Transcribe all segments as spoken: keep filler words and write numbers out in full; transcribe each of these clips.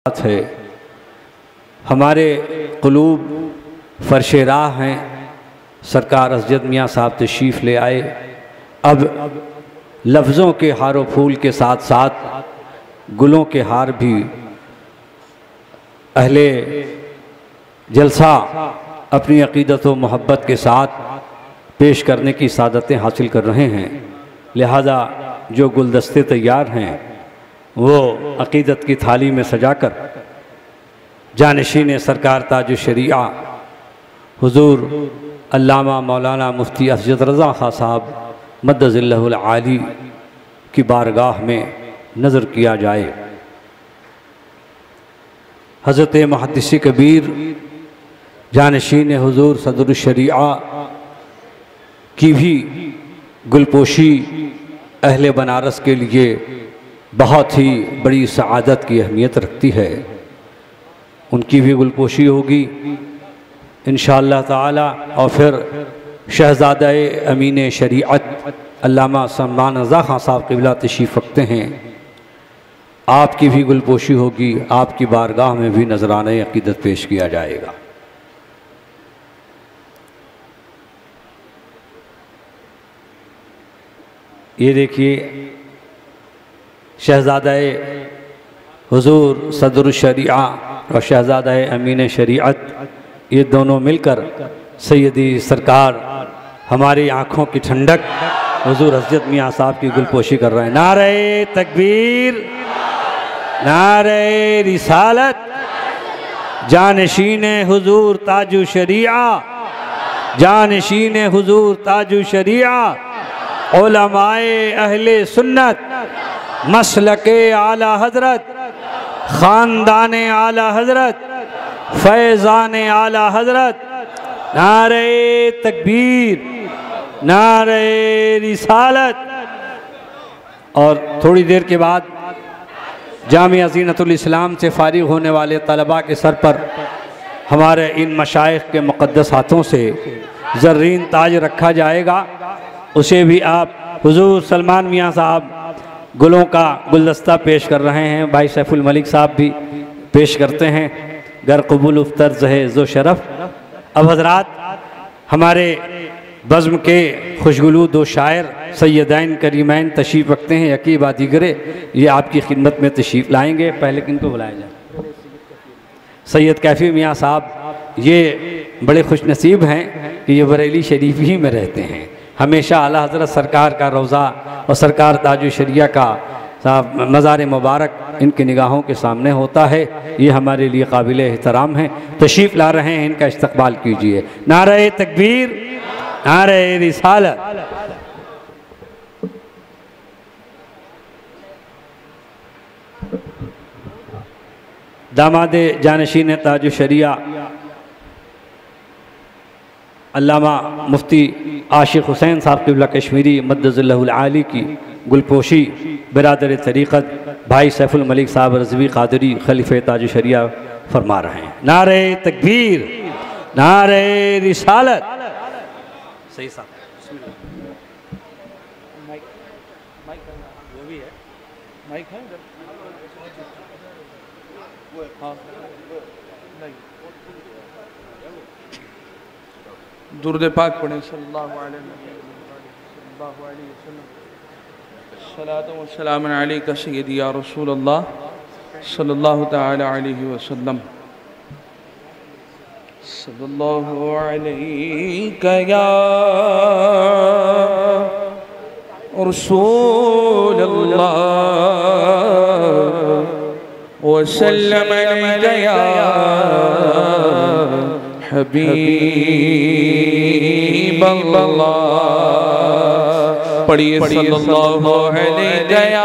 है। हमारे क़ुलूब फ़र्श राह हैं। सरकार हज़रत मियाँ साहब तशरीफ़ ले आए। अब लफ्ज़ों के हारो फूल के साथ साथ गुलों के हार भी अहले जलसा अपनी अक़ीदत व मोहब्बत के साथ पेश करने की सादतें हासिल कर रहे हैं। लिहाजा जो गुलदस्ते तैयार हैं वो अक़ीदत की थाली में सजाकर जानशीन सरकार ताज शरीआ हुज़ूर अल्लामा मौलाना मुफ्ती असजद रज़ा खां साहब मद्दज़िल्लहुल आली की बारगाह में नज़र किया जाए। हज़रत मुहद्दिस कबीर जानशीन हुज़ूर सदरुल शरीआ की भी गुलपोशी अहले बनारस के लिए बहुत ही बड़ी सआदत की अहमियत रखती है। उनकी भी गुलपोशी होगी इंशाअल्लाह ताला। और फिर शहज़ादा अमीन शरीअत अल्लामा सलमान रज़ा खां साहब क़िबला तशरीफ़ रखते हैं। आपकी भी गुलपोशी होगी। आपकी बारगाह में भी नजराने अक़ीदत पेश किया जाएगा। ये देखिए शहज़ादा हुज़ूर सदरुल शरीआ और शहज़ादा अमीन शरीअत ये दोनों मिलकर सैयदी सरकार हमारी आँखों की ठंडक हुज़ूर हज़रत मियाँ साहब की गुलपोशी कर रहे हैं। नारे तकबीर, नारे रिसालत, जानशीन हुज़ूर ताजु शरीआ, जानशीन हुज़ूर ताजु शरीआ, उलमाए अहले सुन्नत, मसलके आला हज़रत, ख़ानदाने आला हज़रत, फैज़ाने आला हज़रत। नारे तकबीर, नारे रिसालत। और थोड़ी देर के बाद जामिया ज़ीनतुल इस्लाम से फ़ारिग़ होने वाले तलबा के सर पर हमारे इन मशाइख़ के मुक़द्दस हाथों से ज़र्रीन ताज रखा जाएगा। उसे भी आप हुज़ूर सलमान मियाँ साहब गुलों का गुलदस्ता पेश कर रहे हैं। भाई सैफुल मलिक साहब भी पेश करते हैं। गर कबूल उफ्तर्ज़ है जो शरफ़। अब हज़रात हमारे बज़्म के खुशगुलू दो शायर सैयदैन करीमैन तशरीफ़ रखते हैं। यकीब आदिगरे ये आपकी खिदमत में तशरीफ़ लाएंगे। पहले किनको बुलाया जाए? सैयद कैफ़ी मियाँ साहब ये बड़े खुशनसीब हैं कि ये बरेली शरीफ ही में रहते हैं। हमेशा आला हज़रत सरकार का रोज़ा और सरकार ताजु शरीया का मज़ार मुबारक इनकी निगाहों के सामने होता है। ये हमारे लिए काबिल एहतराम है। तशरीफ़ ला रहे हैं, इनका इस्तक़बाल कीजिए। नारे तकबीर, नारे रिसालत। दामादे जानशीन ताजु शरीया अल्लामा मुफ्ती आशिक़ हुसैन साहब क़िबला कश्मीरी मद्दज़िल्लहुल आली की गुलपोशी बिरादर तरीक़त भाई सैफुल मलिक साहब रज़वी क़ादरी खलीफ़े ताज शरीया फरमा रहे हैं। नारे तकबीर, नारे रिसालत। सही साहब माइक माइक वो भी है, माइक है हाँ नहीं। दुरूद पाक पढ़ें सल्लल्लाहु अलैहि वसल्लम। सलातो व सलाम अलैका सय्यदी या रसूल अल्लाह सल्लल्लाहु तआला अलैहि वसल्लम। सल्लल्लाहु अलैका या रसूल अल्लाह व सल्लम अलैका या हबीब अल्लाह। पढ़िए सल्लल्लाहु अलैहि या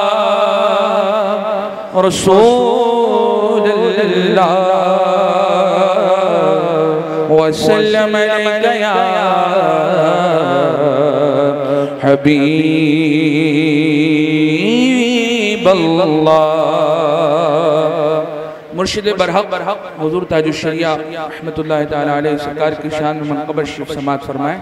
रसूल अल्लाह व सल्लम अलैका या हबीब अल्लाह। मुर्शिद बरहक हुज़ूर ताजुल शरीया रहमतुल्लाह तआला अलैहि सरकार की शान में मनक़ब शरीफ समाअत फरमाएं।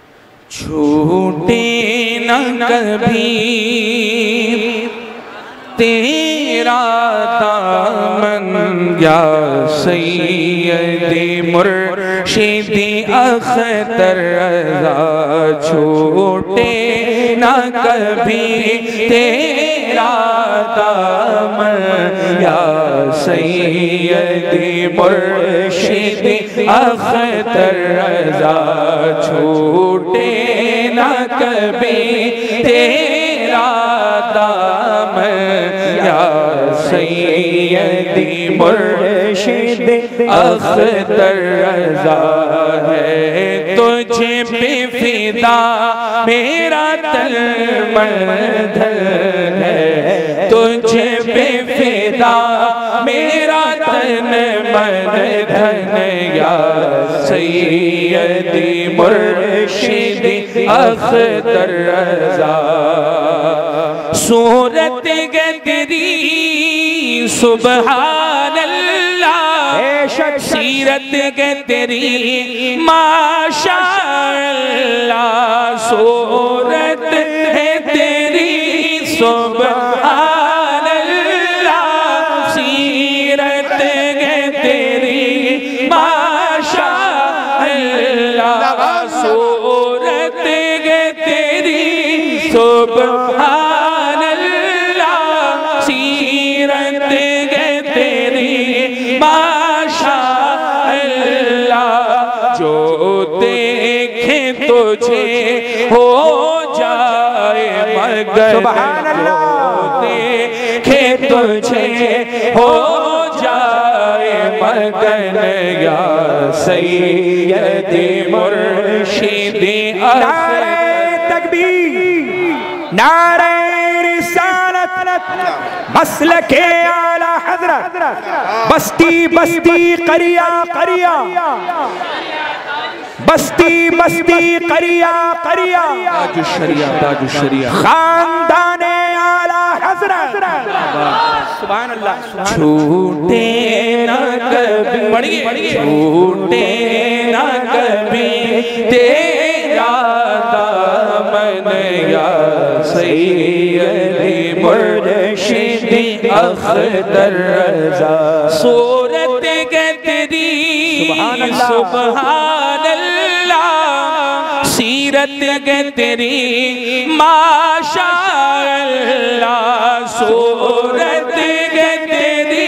छूटे न कभी तेरा दामन या सैयदी मुर्शिदी अख्तर रज़ा छूटे ना कभी तेरा दामन या सैयदी मुर्शिदी अख्तर रज़ा छूटे ना कभी तेरा दामन या सैयदी मुर्शिद अख्तर रज़ा है। तुझे पे फिदा मेरा तन मन धन है, तुझे पे फिदा मेरा तन मन धन या सैयदी मुर्शिद अख्तर रज़ा। सूरत गे तेरी सुबहान अल्लाह, सीरत गे तेरी माशा अल्लाह। सूरत है तेरी सुबहान अल्लाह, सीरत गे तेरी माशा अल्लाह। सूरत गे तेरी सुबहान अल्लाह, सीरत गे तेरी माशा अल्लाह। जो देखे तुझे हो जाए मगन, सुभान अल्लाह। देखे तुझे हो जाए मगन या सैयदी मुर्शिदी अख्तर। नारे रिसालत मसलके आला हज़रत, बस्ती बस्ती करिया करिया, बस्ती बस्ती करिया करिया, ताजु शरिया ताजु शरिया, खानदाने आला हज़रत। सुभान अल्लाह। छूटे ना कभी, छूटे ना कभी तेरा दामन या सैयदी मुर्शिदी अख्तर रज़ा। सूरत गे तेरी सुभान अल्लाह, सीरत गे तेरी माशा अल्लाह। सूरत गे तेरी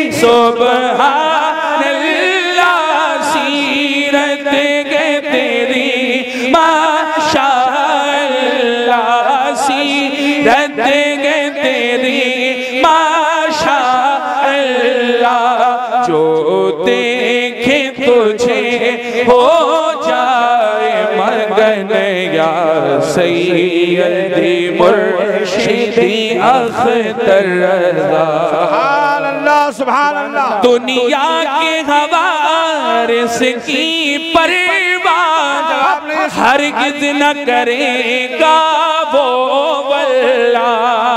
सुभान अल्लाह, सीरत गे तेरी माशा अल्लाह। सीरत गे तेरी माशा अल्लाह। जो देखे तुझे हो जाए मगन या सैयदी मुर्शिदी अख्तर रज़ा। सुभान अल्लाह सुभान अल्लाह। दुनिया के हवारिस की परवाह हरगिज़ न करेगा वो वल्ला।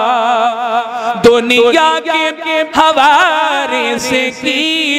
दुनिया के हवारिस की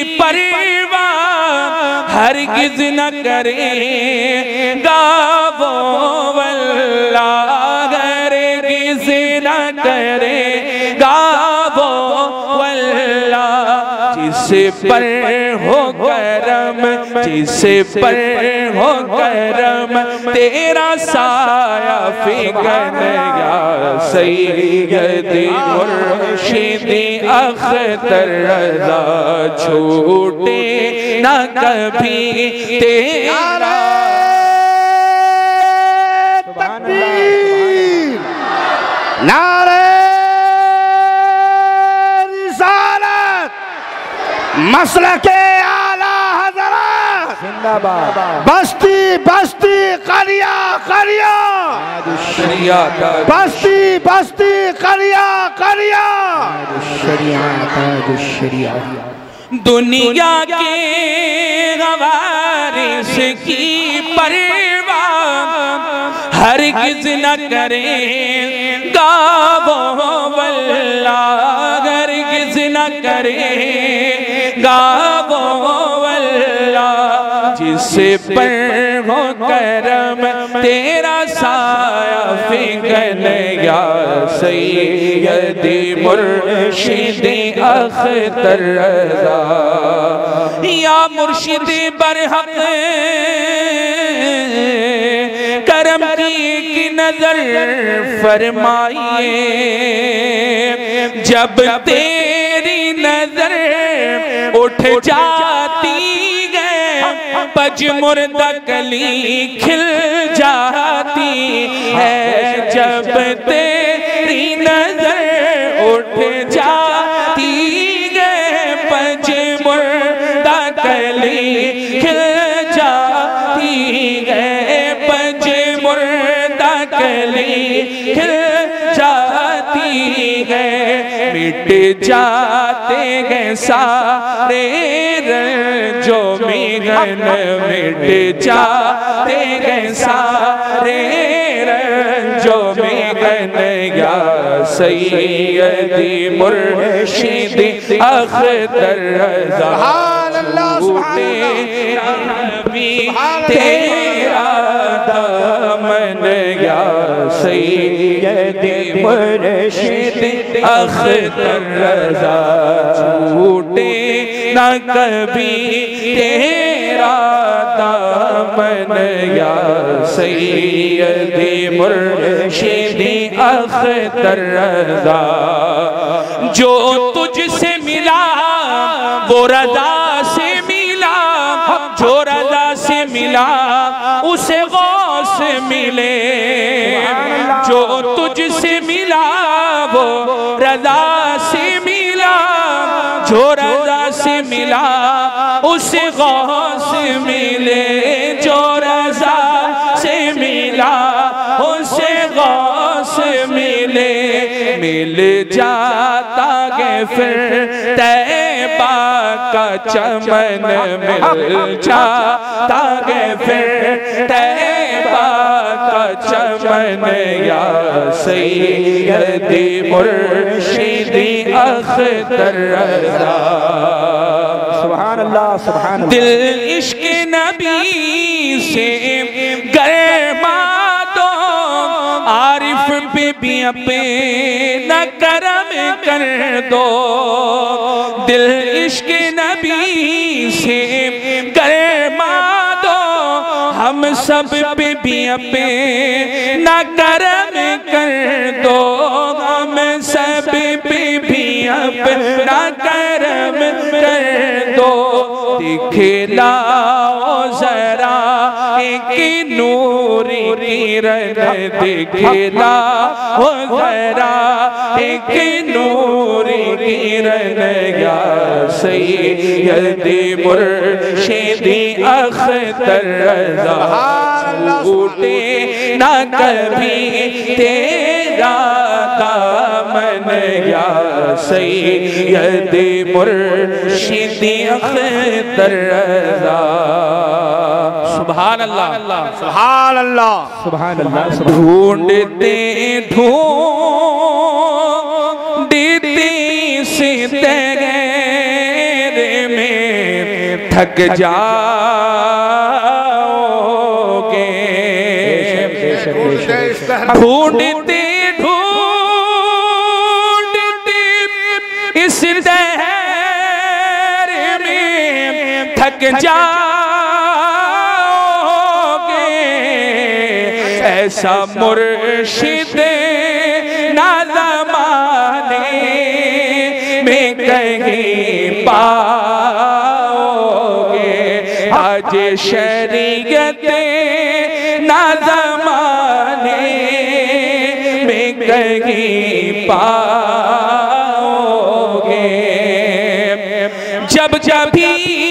परवाह हरगिज़ न करेगा वो वल्ला। हरगिज़ न करेगा वो वल्ला। जिस पर हो करम, जिस पर हो करम तेरा साया फिगन या सैयदी मुर्शिदी अख्तर रज़ा। छूटे न कभी तेरा। तकबीर, नारे रिसालत, मसलके आला हज़रत जिंदाबाद। बस्ती बस्ती करिया करिया, बस्ती बस्ती करिया करिया। दुनिया के हवारिस की परवाह हरगिज़ न करेगा वो वल्ला। हरगिज़ न करेगा वो वल्ला। जिस पर हो करम तेरा साया फिगन या सैयदी मुर्शिदी अख्तर रज़ा या मुर्शिदी बरहक करम की नजर फरमाइए जब तेरी नजर उठ जाती है पज मुर्दा कली खिल जाती है जब तेरी नजर उठ जाती है पज मुर्दा कली खिल जाती है पज मुर्दा कली खिल जाती है मिट जाते हैं सारे रंजो मिगन मिट जाते हैं सारे रंजो मिगन या सैयदी मुर्शिदी अख्तर रज़ा तेरा दामन या सैयदी मुर्शिदी अख्तर रज़ा छूटे न कभी तेरा दामन या सैयदी मुर्शिदी अख्तर रज़ा जो तुझसे मिला वो रज़ा से मिला जो रज़ा से मिला उसे गौस मिले जो तुझसे मिला वो रज़ा से मिला जो रज़ा से मिला उसे गौस मिले जो रज़ा से मिला उसे गौस मिले मिल जाता है फिर तैबा का चमन मिल जाता है फिर तैबा का चमन या सैयदी मुर्शिदी अख्तर रज़ा सुभान अल्लाह सुभान अल्लाह दिल इश्क नबी से गरमा दो आरिफ पे भी अपे न करम कर दो दिल इश्क नबी से गरमा दो हम सब पे भी अपे न करम कर दो हम सब पे भी अपना करम कर दो दिखलाओ जरा एक नूरी किरण दिखलाओ जरा एक नूरी किरण या सैयदी मुर्शिदी अख्तर रज़ा छूटे न कभी तेरा दामन या सैयदी मुर्शिदी अख्तर रज़ा सुभान अल्लाह सुभान अल्लाह सुभान अल्लाह ढूंढते ढूंढते से तेरे में थक जाओगे ढूंढते ढूंढते इस दहर में थक जाओगे ऐसा मुर्शिद ना ज़माने में कहीं पाओगे आज शरीयत ना ज़माने में कहीं पाओगे जब जब भी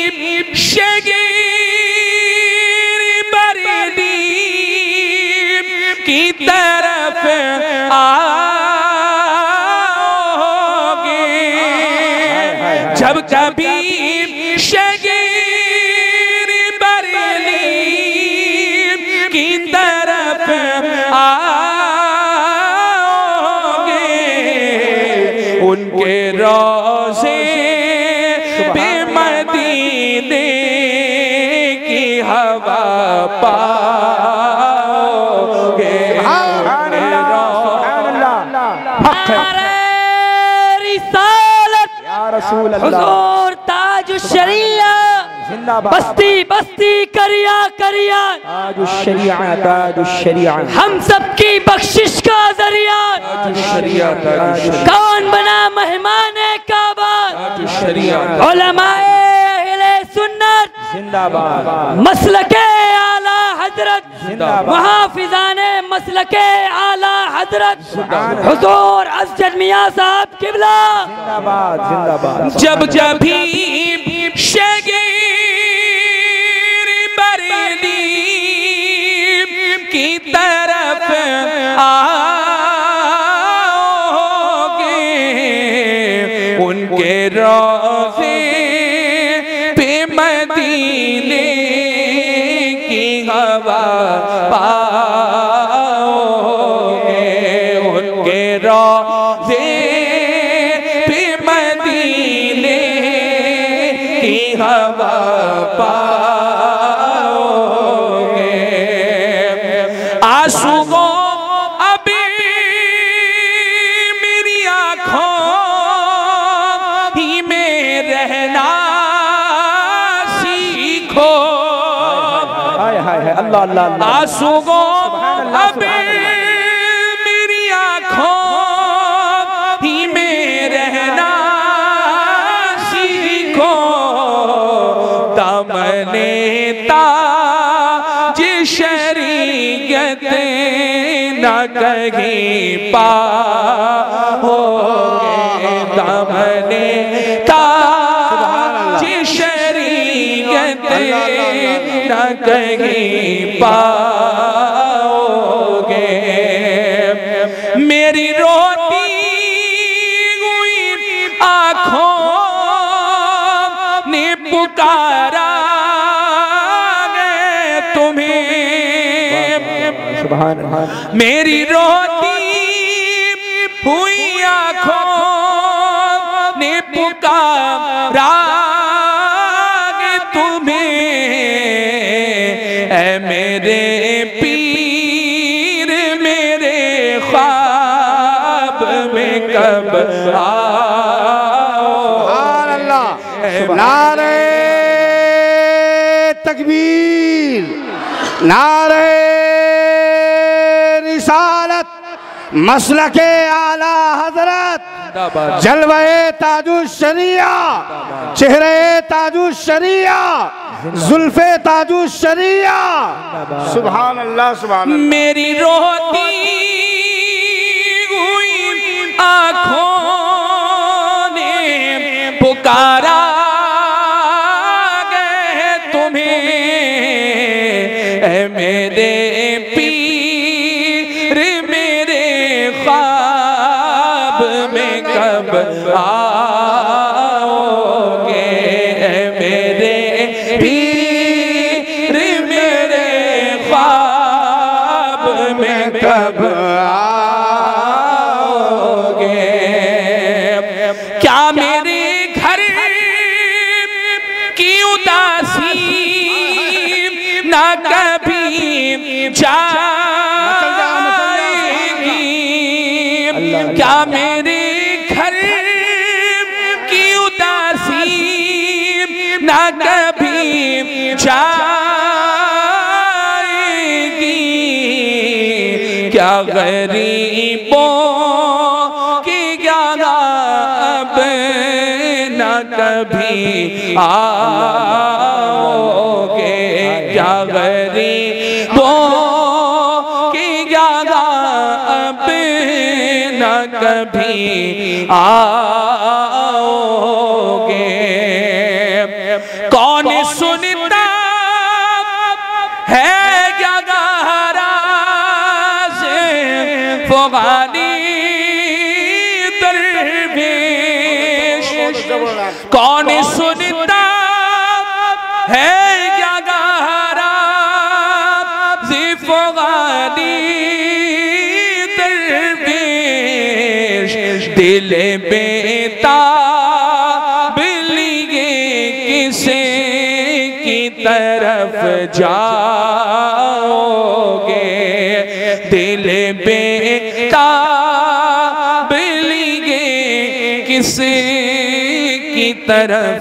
शगीर बरदी की तरफ आओगे जब कभी शगीर बरदी की तरफ आओगे उनके रोज़े पे मदीने की पाओगे। हुजूर ताजुश शरिया बस्ती बस्ती करिया करिया ताजुश शरिया ताजुश शरिया हम सबकी बख्शिश का जरिया कौन बना मेहमान काबा उलमाए अहले सुन्नत जिंदाबाद मसलके आला हजरत मुहाफिजाने मसलके आला हजरत हुजूर असजद मियां साहब किबला जिंदाबाद जिंदाबाद। जब जब भी शगीर बरेली की तरफ आओगे उनके रोज़े पे मदीने की हवा पाओगे। उनके रोज़े पे मदीने की हवा पाओगे। आंसुओं अभी मेरी आँखों ही में रहना सीखो। हाय हाय हाय अल्लाह अल्लाह अल्लाह। आंसुओं अभी मेरी आँखों ही में रहना सीखो। दामने ताज शरीयत न कहीं पाओगे। दामने ताज शरीयत न कहीं पाओगे। मेरी रोती हुई आँखों ने पुकारा तुम्हें। सुभान मेरी रोती हुई आँखों ने पुकारा तुम्हें। ऐ मेरे पीर मेरे ख्वाब में कब आओ। नारे तकबीर नारे रिसालत मसलके आला हजरत जलवे ताजुश शरिया चेहरे ताजुश शरिया जुल्फे ताजुश शरिया। सुभान अल्लाह सुभान अल्लाह। मेरी रोती हुई आँखों ने पुकारा गए तुम्हें। ऐ मेरे पीर मेरे ख्वाब में कब आओगे। ऐ मेरे पीर मेरे ख्वाब में कब आओगे। क्या मेरे घर की उदासी न कभी जाएगी। क्या मेरे घर की उदासी न कभी जाएगी। क्या गरीबों की अब न कभी आओगे। क्या गरीबों की अब न कभी आओगे। कौन सुनता है राज़ फ़ुग़ानी दरवेश। कौन सुनता है राज़ फ़ुग़ानी दरवेश। दिल बेताब लिए किसे की तरफ जा दिल बेताब लिए किसी की तरफ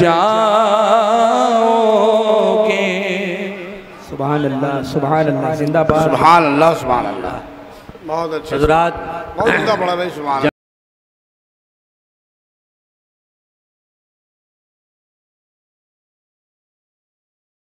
जाओगे। सुभान अल्लाह सुभान अल्लाह जिंदाबाद सुभान अल्लाह सुभान अल्लाह। बहुत अच्छे हज़रात बहुत उम्दा पढ़ा भाई सुभान अल्लाह।